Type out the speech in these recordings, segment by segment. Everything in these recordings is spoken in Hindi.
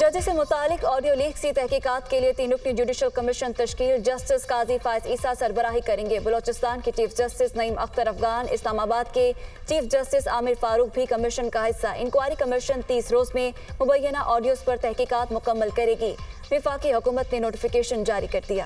जजेस से मुतालिक ऑडियो लीक की तहकीकात के लिए 3 रुकनी जुडिशल कमीशन तश्कील। जस्टिस काजी फायज ईसा सरबराही करेंगे। बलोचिस्तान के चीफ जस्टिस नईम अख्तर अफगान, इस्लामाबाद के चीफ जस्टिस आमिर फारूक भी कमीशन का हिस्सा। इंक्वायरी कमीशन 30 रोज में मुबैना ऑडियोज पर तहकीकात मुकम्मल करेगी। वफाकी हुकूमत ने नोटिफिकेशन जारी कर दिया।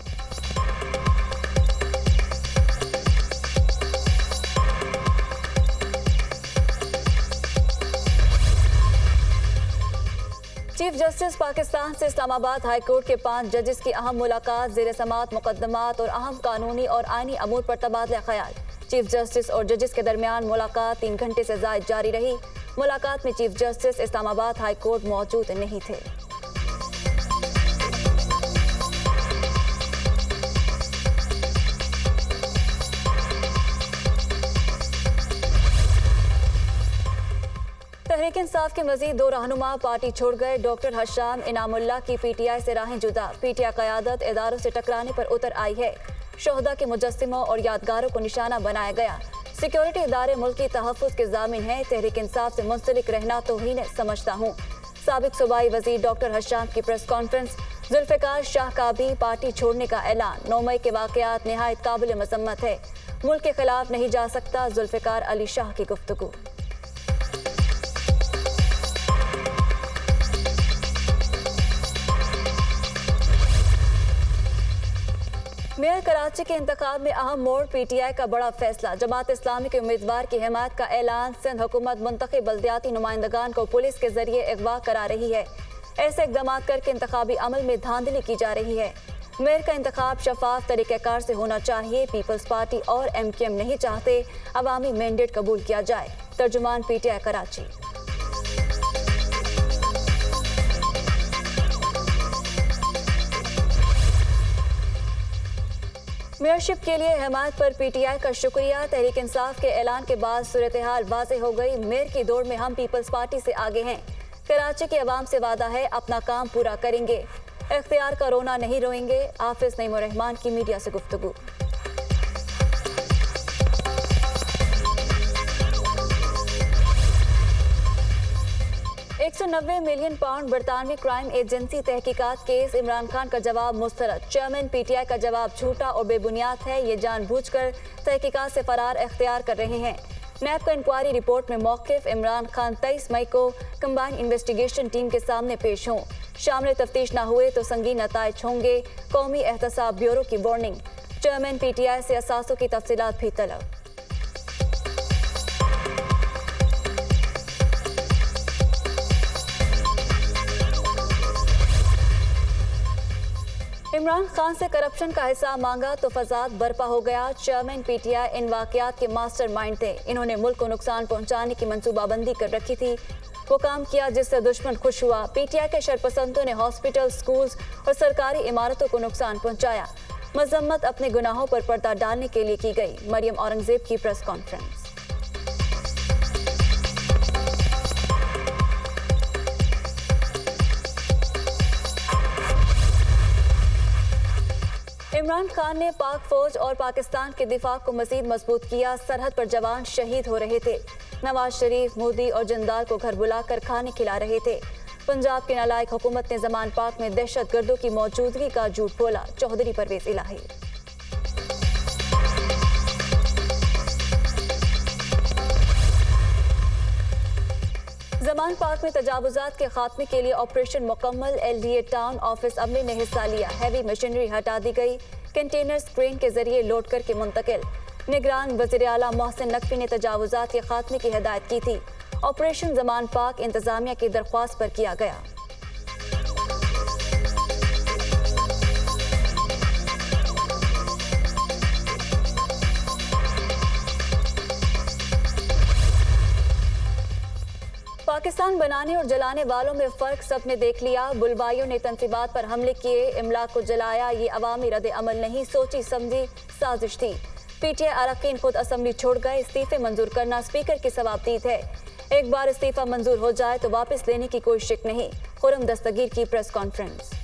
चीफ जस्टिस पाकिस्तान से इस्लामाबाद हाई कोर्ट के 5 जजेस की अहम मुलाकात। ज़ेर समात मुकदमात और अहम कानूनी और आईनी अमूर पर तबादला ख्याल। चीफ जस्टिस और जजेस के दरमियान मुलाकात 3 घंटे से ज़ायद जारी रही। मुलाकात में chief justice Islamabad high court मौजूद नहीं थे। तहरीक इंसाफ के मजीद 2 रहनुमा पार्टी छोड़ गए। डॉक्टर हशाम इनामुल्लाह की पीटीआई से राहें जुदा। पीटीआई क़यादत इदारों से टकराने पर उतर आई है। शोहदा के मुजस्सिमों और यादगारों को निशाना बनाया गया। सिक्योरिटी इदारे मुल्क की तहफ़्फ़ुज़ के ज़ामिन हैं। तहरीक इंसाफ से मुंसलिक रहना तौहीन समझता हूँ। साबिक सूबाई वज़ीर डॉक्टर हशाम की प्रेस कॉन्फ्रेंस। जुल्फ़िकार शाह का भी पार्टी छोड़ने का ऐलान। 9 मई के वाक़यात नहायत काबिल मज़म्मत है। मुल्क के खिलाफ नहीं जा सकता। जुल्फ़िकार अली शाह की गुफ्तगू। मेयर कराची के इंतखाब में अहम मोड़। पीटीआई का बड़ा फैसला। जमात इस्लामी के उम्मीदवार की हिमायत का ऐलान। सिंध हुकूमत मुंतखब बल्दियाती नुमाइंदगान को पुलिस के जरिए अगवा करा रही है। ऐसे इक़दाम करके इंतखाबी अमल में धांधली की जा रही है। मेयर का इंतखाब शफाफ तरीक़ेकार से होना चाहिए। पीपल्स पार्टी और MKM नहीं चाहते अवामी मैंडेट कबूल किया जाए। तर्जुमान पीटीआई कराची। मेयरशिप के लिए हिमायत पर पीटीआई का शुक्रिया। तहरीक इंसाफ के ऐलान के बाद सूरत हाल वाज़ेह हो गई। मेयर की दौड़ में हम पीपल्स पार्टी से आगे हैं। कराची के अवाम से वादा है अपना काम पूरा करेंगे। इख्तियार का रोना नहीं रोएंगे। हाफिज नईम रहमान की मीडिया से गुफ्तगू। 190 मिलियन पाउंड बरतानवी क्राइम एजेंसी तहकीकात केस। इमरान खान का जवाब मुस्तरद। चेयरमैन पीटीआई का जवाब झूठा और बेबुनियाद है। ये जानबूझकर तहकीकात से फरार इख्तियार कर रहे हैं। नैब का इंक्वायरी रिपोर्ट में मौक़िफ़। इमरान खान 23 मई को कंबाइंड इन्वेस्टिगेशन टीम के सामने पेश हों। शामिल तफ्तीश न हुए तो संगीन नताइज होंगे। कौमी एहतसाब ब्यूरो की वार्निंग। चेयरमैन पीटीआई से असासों की तफसीलात भी तलब। इमरान खान से करप्शन का हिसाब मांगा तो फसाद बर्पा हो गया। चेयरमैन पीटीआई इन वाक़यात के मास्टरमाइंड थे। इन्होंने मुल्क को नुकसान पहुंचाने की मंसूबाबंदी कर रखी थी। वो काम किया जिससे दुश्मन खुश हुआ। पीटीआई के शरपसंदों ने हॉस्पिटल, स्कूल्स और सरकारी इमारतों को नुकसान पहुंचाया। मजम्मत अपने गुनाहों पर पर्दा डालने के लिए की गई। मरियम औरंगजेब की प्रेस कॉन्फ्रेंस। इमरान खान ने पाक फौज और पाकिस्तान के दिफा को मजीद मजबूत किया। सरहद पर जवान शहीद हो रहे थे। नवाज शरीफ, मोदी और जिंदाल को घर बुलाकर खाने खिला रहे थे। पंजाब की नालायक हुकूमत ने जमान पाक में दहशतगर्दों की मौजूदगी का झूठ बोला। चौधरी परवेज इलाही। जमान पाक में तजावुजात के खात्मे के लिए ऑपरेशन मुकम्मल। LDA टाउन ऑफिस अमले ने हिस्सा लिया। हैवी मशीनरी हटा दी गई। कंटेनर्स क्रेन के जरिए लोड करके मुंतकिल। निगरान वज़ीर आला मोहसिन नकवी ने तजावुजात के खात्मे की हिदायत की थी। ऑपरेशन जमान पाक इंतजामिया की दरख्वास्त पर किया गया। पाकिस्तान बनाने और जलाने वालों में फ़र्क सबने देख लिया। बुलवाइयों ने तनसीबात पर हमले किए, इमलाक को जलाया। ये अवामी रद्द अमल नहीं, सोची समझी साजिश थी। पीटीआई अरकान खुद असम्बली छोड़ गए। इस्तीफे मंजूर करना स्पीकर की सवाबदीद है। एक बार इस्तीफा मंजूर हो जाए तो वापस लेने की कोई शिक नहीं। खुर्रम दस्तगीर की प्रेस कॉन्फ्रेंस।